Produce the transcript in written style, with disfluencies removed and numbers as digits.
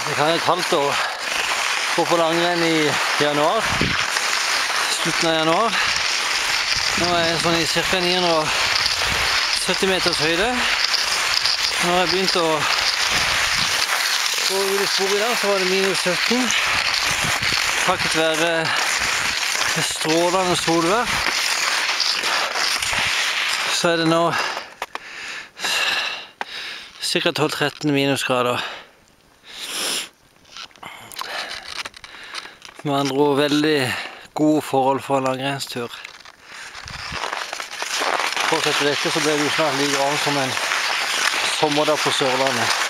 Det kan være kaldt å gå på langrenn i januar, slutten av januar. Nå er jeg sånn i ca. 970 meters høyde. Når jeg begynte å gå ut i sporet i dag, så var det minus 17. Takket være strålende solvær. Så er det nå ca. 12-13 minusgrader. Med andre ord veldig gode forhold for en langrennstur. Fortsetter dette så blir det jo snart like varmt som en sommerdag på Sørlandet.